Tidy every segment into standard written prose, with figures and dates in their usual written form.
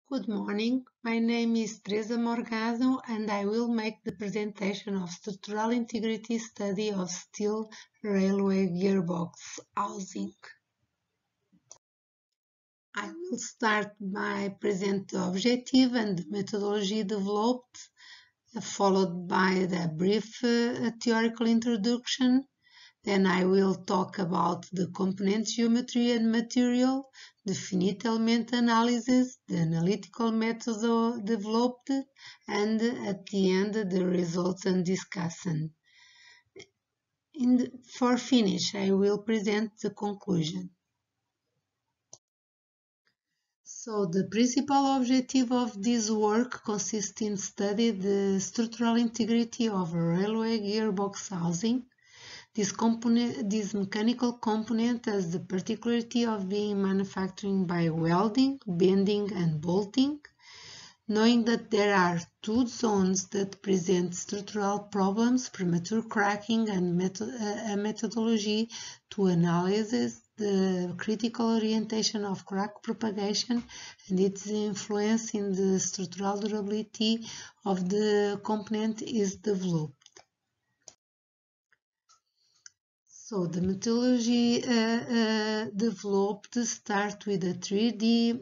Good morning, my name is Teresa Morgado and I will make the presentation of Structural Integrity Study of Steel Railway Gearbox Housing. I will start by presenting the objective and the methodology developed, followed by the brief theoretical introduction. Then I will talk about the component geometry and material, the finite element analysis, the analytical method developed, and at the end the results and discussion. For finish, I will present the conclusion. So the principal objective of this work consists in studying the structural integrity of a railway gearbox housing. This mechanical component has the particularity of being manufactured by welding, bending, and bolting. Knowing that there are two zones that present structural problems, premature cracking, and a methodology to analyze the critical orientation of crack propagation and its influence in the structural durability of the component is developed. So the methodology developed start with a 3D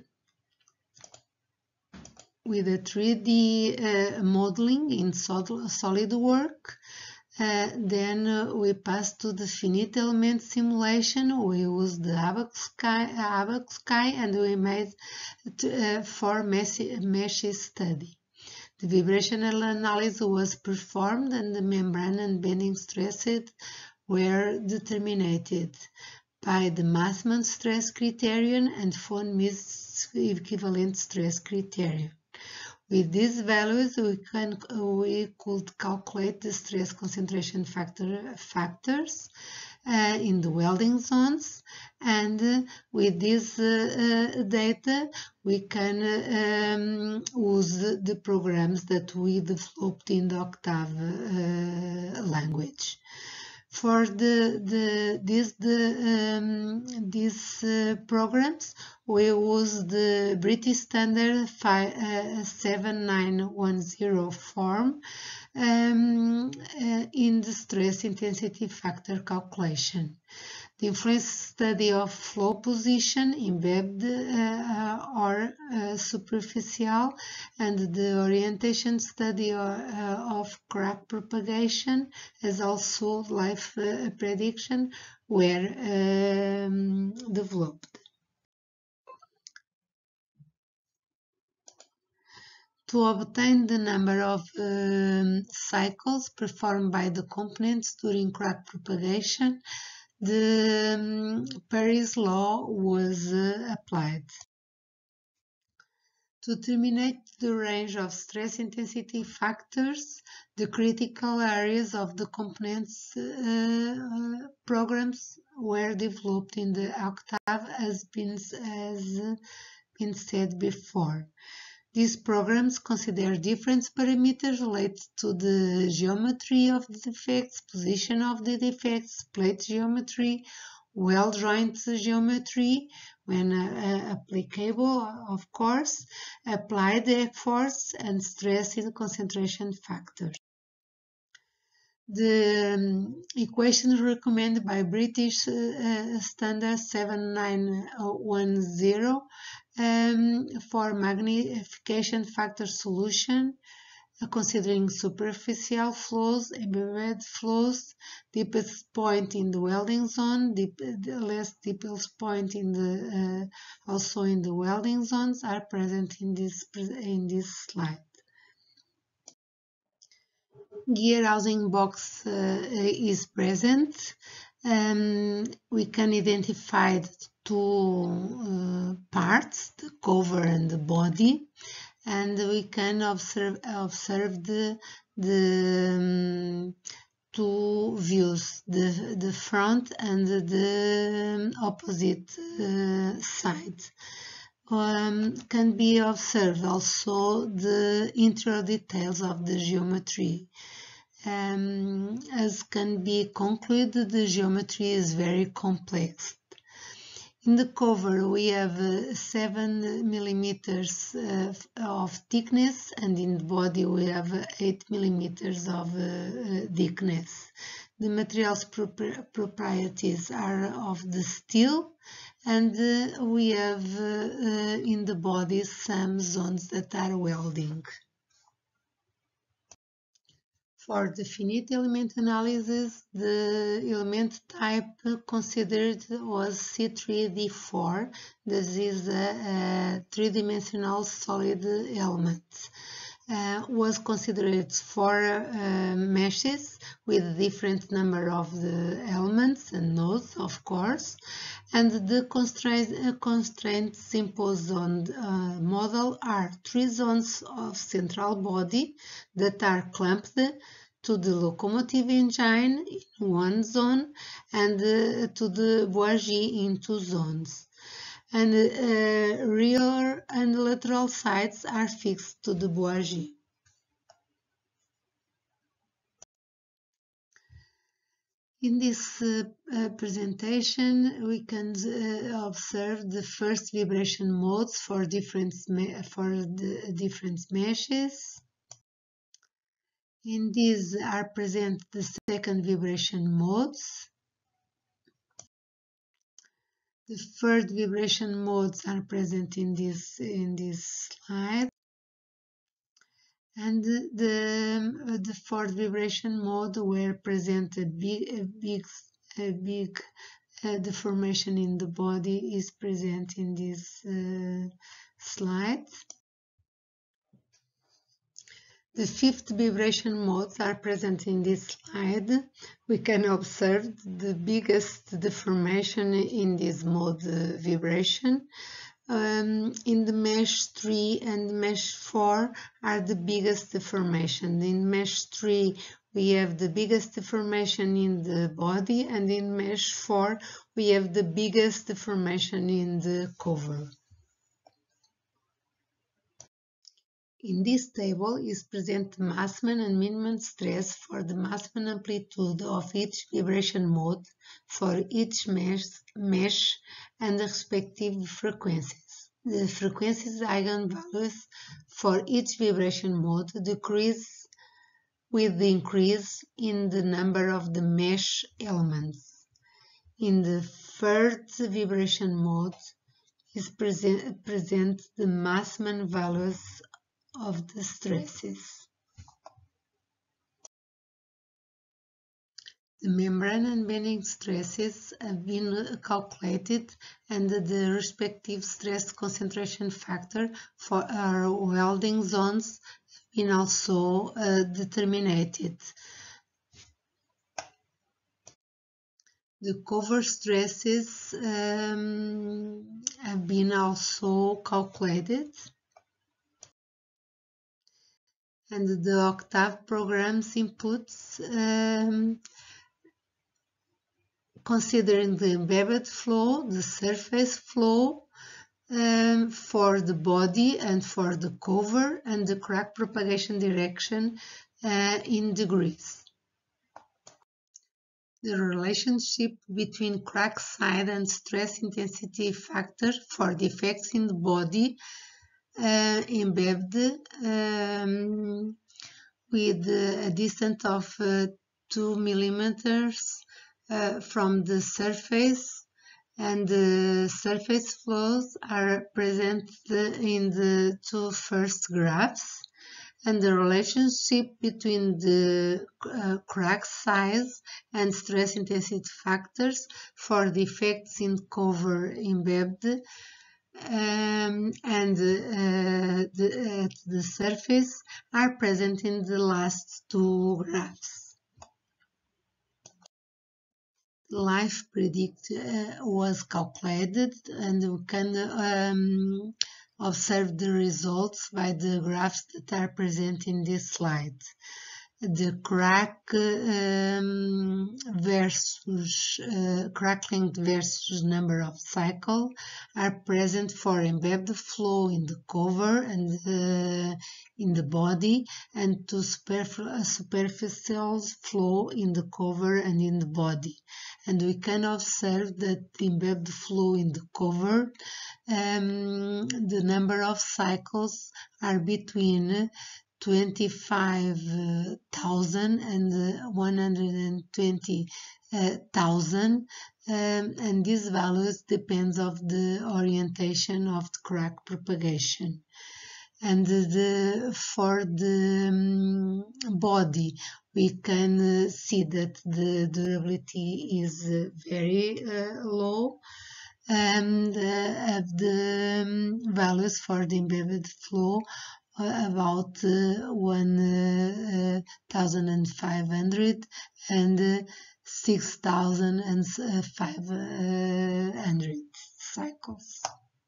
modeling in SolidWorks. Then we pass to the finite element simulation. We use the ABAQ Sky and we made for meshes study. The vibrational analysis was performed and the membrane and bending stresses were determined by the Massman stress criterion and von Mises equivalent stress criterion. With these values, we could calculate the stress concentration factors in the welding zones, and with this data, we can use the programs that we developed in the Octave language. For these programs, we use the British Standard 7910 form in the stress intensity factor calculation. The influence study of flow position, embedded or superficial, and the orientation study of crack propagation, as also life prediction, were developed. To obtain the number of cycles performed by the components during crack propagation, the Paris law was applied. To determine the range of stress intensity factors, the critical areas of the components programs were developed in the Octave as been said before. These programs consider different parameters related to the geometry of the defects, position of the defects, plate geometry, weld joint geometry, when applicable, of course, applied force and stress in concentration factors. The equations recommended by British Standard 7910 for magnification factor solution, considering superficial flows, embedded flows, deepest point in the welding zone, less deepest point in the also in the welding zones are present in this slide. Gear housing box is present. We can identify two parts, the cover and the body, and we can observe the two views, the front and the opposite side. Can be observed also the interior details of the geometry. As can be concluded, the geometry is very complex. In the cover we have 7 millimeters of thickness, and in the body we have 8 millimeters of thickness. The material's properties are of the steel, and we have in the body some zones that are welding. For the finite element analysis, the element type considered was C3D4. This is a three-dimensional solid element. Was considered 4 meshes with different number of the elements and nodes, of course, and the constraints imposed on the model are 3 zones of central body that are clamped to the locomotive engine in 1 zone and to the bougie in 2 zones. And rear and lateral sides are fixed to the bougie. In this presentation, we can observe the first vibration modes for the different meshes. In these are present the second vibration modes. The third vibration modes are present in this slide, and the fourth vibration mode where present a big deformation in the body is present in this slide. The fifth vibration modes are present in this slide. We can observe the biggest deformation in this mode vibration. In the mesh 3 and mesh 4 are the biggest deformation. In mesh 3 we have the biggest deformation in the body, and in mesh 4 we have the biggest deformation in the cover. In this table is present the maximum and minimum stress for the maximum amplitude of each vibration mode for each mesh and the respective frequencies. The frequencies eigenvalues for each vibration mode decrease with the increase in the number of the mesh elements. In the third vibration mode is present the maximum values of the stresses. The membrane and bending stresses have been calculated, and the respective stress concentration factor for our welding zones have been also determined. The cover stresses have been also calculated, and the Octave program's inputs considering the embedded flow, the surface flow for the body and for the cover, and the crack propagation direction in degrees. The relationship between crack size and stress intensity factor for defects in the body embedded with a distance of 2 millimeters from the surface, and the surface flows are present in the 2 first graphs, and the relationship between the crack size and stress intensity factors for defects in cover embedded and at the surface are present in the last 2 graphs. Life predict was calculated, and we can observe the results by the graphs that are present in this slide. the crack length versus number of cycles are present for embedded flow in the cover and in the body, and to superficial flow in the cover and in the body. And we can observe that the embedded flow in the cover, the number of cycles are between 25,000 and 120,000, and these values depends of the orientation of the crack propagation. And for the body, we can see that the durability is very low, and the values for the embedded flow about 1,500 and 6,500 cycles.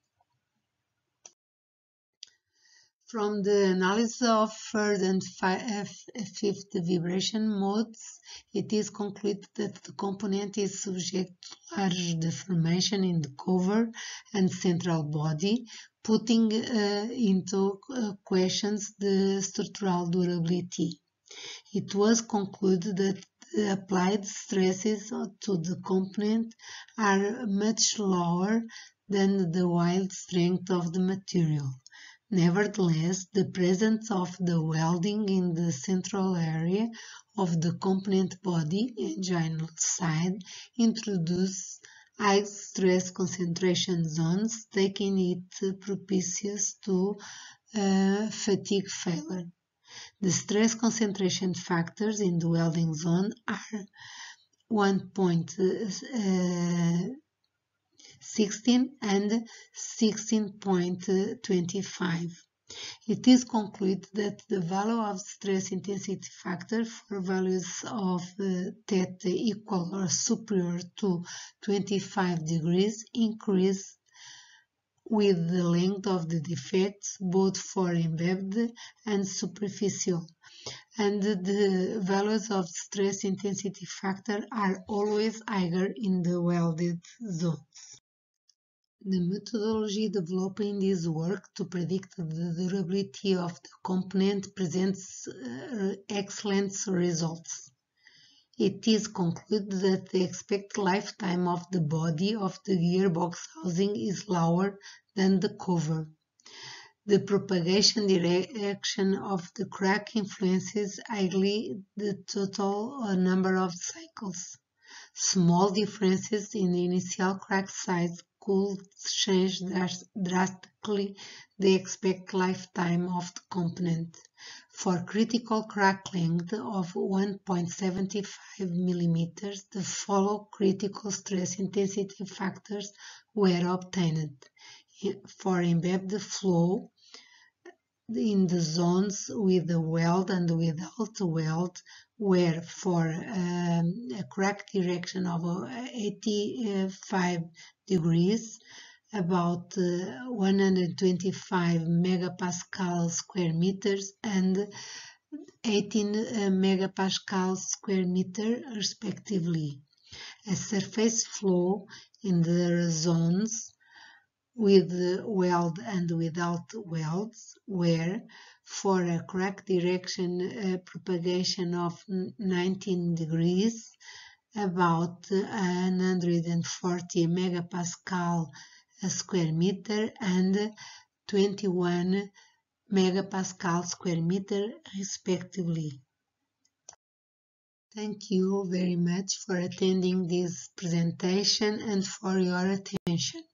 From the analysis of third and fifth vibration modes, it is concluded that the component is subject to large deformation in the cover and central body, putting into questions the structural durability. It was concluded that the applied stresses to the component are much lower than the yield strength of the material. Nevertheless, the presence of the welding in the central area of the component body, engine side, introduces high stress concentration zones, making it propitious to fatigue failure. The stress concentration factors in the welding zone are 1.16 and 16.25. It is concluded that the value of stress intensity factor for values of theta equal or superior to 25 degrees increase with the length of the defects, both for embedded and superficial, and the values of stress intensity factor are always higher in the welded zones. The methodology developed in this work to predict the durability of the component presents excellent results. It is concluded that the expected lifetime of the body of the gearbox housing is lower than the cover. The propagation direction of the crack influences highly the total number of cycles. Small differences in the initial crack size could change drastically the expected lifetime of the component. For critical crack length of 1.75 mm, the following critical stress intensity factors were obtained. For embedded flow in the zones with the weld and without weld, where for a crack direction of 85 degrees, about 125 megapascal square meters and 18 megapascal square meter respectively. A surface flow in the zones with weld and without welds, where for a crack direction propagation of 19 degrees, about 140 megapascal square meter and 21 megapascal square meter respectively. Thank you very much for attending this presentation and for your attention.